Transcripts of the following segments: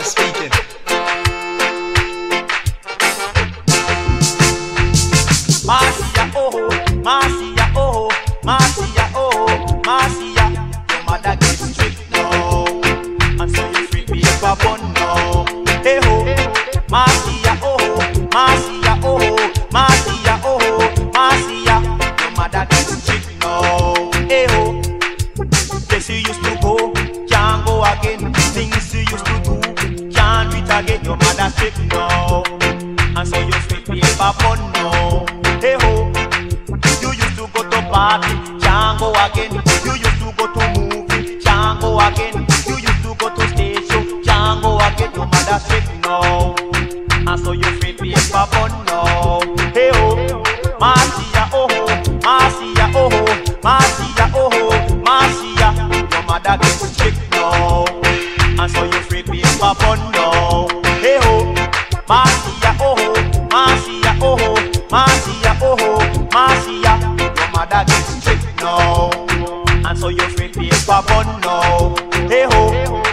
speaking. Marcia, oh, Marcia, oh, Marcia, oh, Marcia. Your mother gets strict now, and so you free paper bun now. Hey ho, Marcia, oh, Marcia, oh, Marcia, oh, Marcia. Your mother gets strict now. Hey ho, place you used to go, can't go again. Things you used to do, can't do it again. Your mother strict now, and so you free paper bun now. Hey ho, you used to go to party, can't go again. You used to go to movie, can't go again. You used to go to stage show, can't go again. Your mother strict now, and so you free paper bun now. Hey ho, Marcia, oh ho, Marcia, oh ho, Marcia, oh ho, Marcia. Your mother gets strict now, and so you free paper bun now. Hey ho, Marcia, oh ho, Marcia, oh ho, Marcia, oh ho, Marcia. Your mother gets strict now, and so you free paper bun now. Hey ho,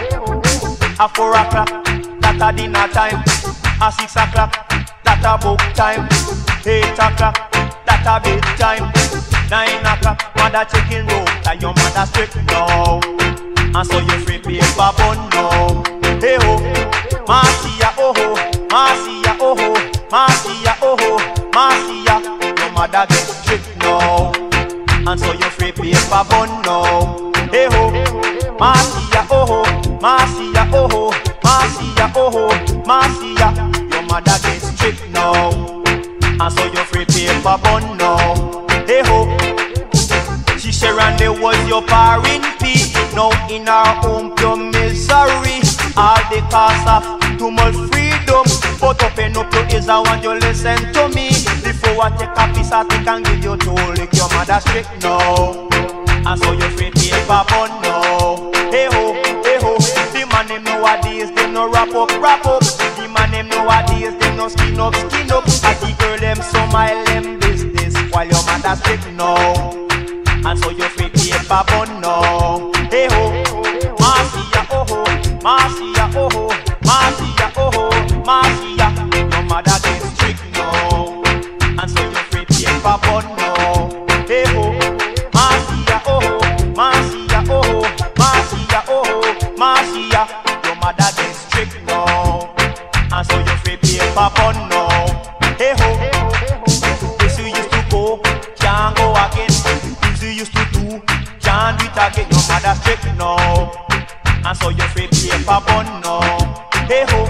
at 4 o'clock, that a dinner time. At 6 o'clock, that a book time. 8 o'clock, that a bedtime. 9 o'clock, mother checking room. That your mother strict now, and so you free paper bun now. Hey ho, Marcia, oh ho, Marcia, oh ho, Marcia, oh ho, Marcia. Your mother gets strict now, and so you free paper bun now. Hey ho, Marcia, oh ho, Marcia, oh ho, Marcia, oh ho, Marcia. Your mother gets strict now, and so you free paper bun now. Hey ho, she Sharon, there was your paring P. Now in her home pure misery, all the cause of too much freedom. But open up your ears, I want you listen to me. Before I take a piece, I think and give you two. Like your mother strict now, and so you free paper bun now. Hey ho, the man them nowadays, they no wrap up. The man them nowadays, they no skin up. As the girl them so smile them business, while your mother strict now, and so you free paper bun now. Hey ho, Marcia, oh ho, Marcia, oh ho, Marcia, oh ho, Marcia. Your mother gets strict now, and so you free paper bun now. Hey ho, Marcia, oh ho, Marcia, oh ho, Marcia, oh ho, Marcia. Your mother gets strict now, and so you free paper bun now. Hey ho, this you used to go, can't go again. This you used to do, can't do it again. Your mother strict now, and so you free paper bun now. Hey ho,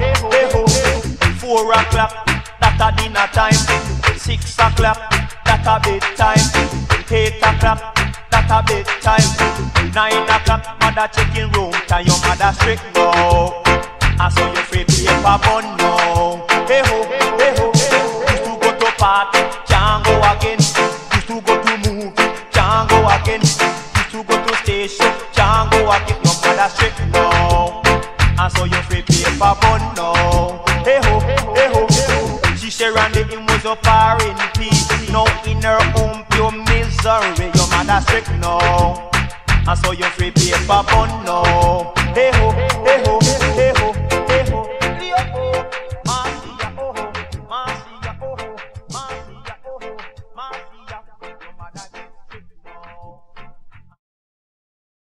4 o'clock, that a dinner time. 6 o'clock, that a bedtime. 8 o'clock, that a bedtime. 9 o'clock, mother checking room. Time your mother strict now, and so you free paper bun now. Hey ho, used to go to party, can't go again. Used to go to movie, can't go again. Used to go to station, can't go again. Your mother strict now, and so you free paper bun now. Hey ho, she Sharon the him was up her in peace. Now in her home pure misery. Your mother strict now, and so you free paper bun now. Hey ho,